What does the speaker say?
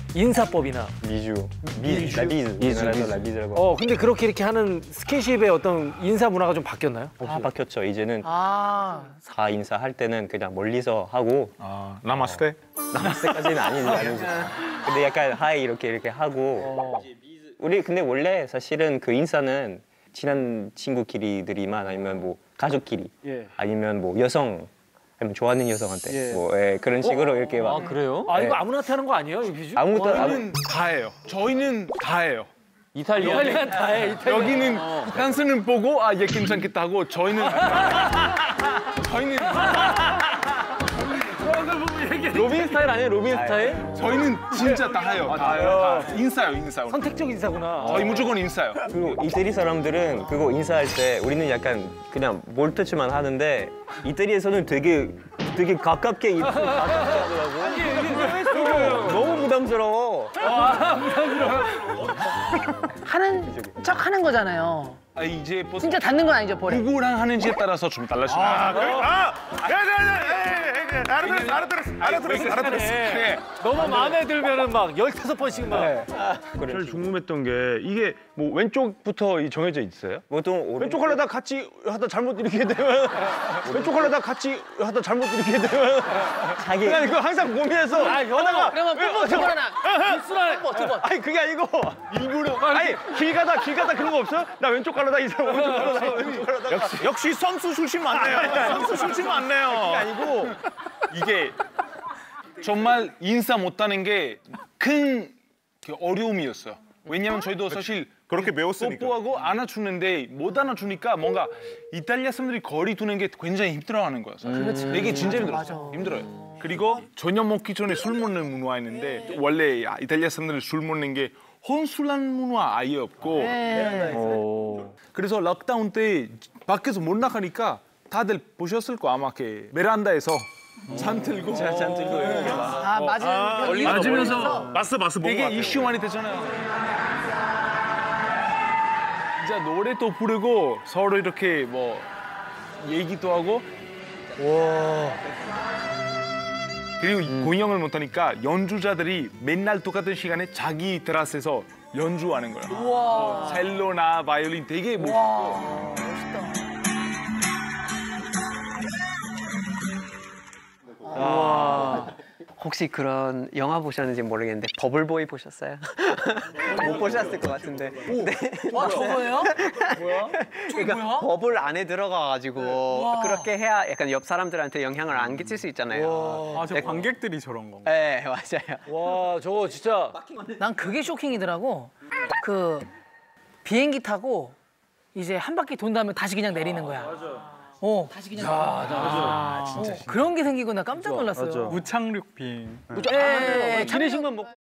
인사법이나. 미주. 라비즈라고. 근데 그렇게 이렇게 하는 스킨십의 어떤 인사 문화가 좀 바뀌었나요? 다 바뀌었죠. 이제는 다 인사할 때는 그냥 멀리서 하고. 나마스테? 나마스테까지는 아니지. 근데 약간 하이 이렇게 하고. 우리 근데 원래 사실은 그 인사는 친한 친구끼리들이만 아니면 뭐 가족끼리 아니면 뭐 여성 아니면 좋아하는 여성한테 뭐 그런 식으로 이렇게 막. 그래요? 이거 아무나한테 하는 거 아니에요, 이 비주? 저희는 다 해요. 저희는 다 해요. 이탈리안 다 해. 여기는 프랑스는 보고 얘 괜찮겠다 하고 저희는 로빈 스타일 아니에요, 로빈 스타일? 저희는 진짜 다 해요. 다 해요. 인사요. 선택적 인사구나. 저희 무조건 인사요. 그리고 이태리 사람들은 그거 인사할 때 우리는 약간 그냥 몰터치만 하는데 이태리에서는 되게 가깝게 하더라고. 너무 부담스러워. 하는 척 하는 거잖아요. 이제 진짜 닿는 건 아니죠, 볼에. 누구랑 하는지에 따라서 좀 달라집니다. 알아들었어. 네. 너무 마음에 들면은 막 15번씩 막. 제일 궁금했던 게 이게 뭐 왼쪽부터 정해져 있어요? 보통 왼쪽 하려다 같이 하다 잘못 이렇게 되면 왼쪽 하려다 같이 하다 잘못 이렇게 되면 자기 그냥 이거 항상 고민해서 하다가 그러면 뽀뽀 두 번 하나. 뽀뽀 두 번. 아니 그게 아니고 일부러 아니 길 가다 그런 거 없어요? 나 왼쪽 가려다 이 사람 오른쪽 가려다 왼쪽 가려다가 역시 선수 출신 맞네요. 선수 출신 맞네요. 그게 아니고 이게 정말 인사 못하는 게 큰 어려움이었어요. 왜냐면 저희도 사실 그렇게 배웠으니까. 뽀뽀하고 안아주는데 못 안아주니까 뭔가 이탈리아 사람들이 거리 두는 게 굉장히 힘들어하는 거예요. 사실. 이게 진짜 힘들어요. 그리고 저녁 먹기 전에 술 먹는 문화가 있는데 원래 이탈리아 사람들은 술 먹는 게 혼술한 문화 아예 없고 그래서 락다운 때 밖에서 못 나가니까 다들 보셨을 거 아마 이렇게 베란다에서 잔 들고 이렇게 막. 맞으면서 봤어 되게 이슈 많이 됐잖아요. 진짜 노래도 부르고 서로 이렇게 뭐 얘기도 하고. 그리고 공연을 못하니까 연주자들이 맨날 똑같은 시간에 자기 테라스에서 연주하는 거야. 첼로나 바이올린 되게 멋있고. 혹시 그런 영화 보셨는지 모르겠는데 버블보이 보셨어요? 못 보셨을 것 같은데. 네. 저거예요? 그러니까 버블 안에 들어가가지고 그렇게 해야 약간 옆 사람들한테 영향을 안 끼칠 수 있잖아요. 저 관객들이 저런 거. 네, 맞아요. 와, 저거 진짜. 난 그게 쇼킹이더라고. 그 비행기 타고 이제 한 바퀴 돈 다음에 다시 그냥 내리는 거야. 다시 그냥. 진짜. 그런 게 생기고 나 깜짝 놀랐어요. 무착륙 비행. 기내식만 먹고.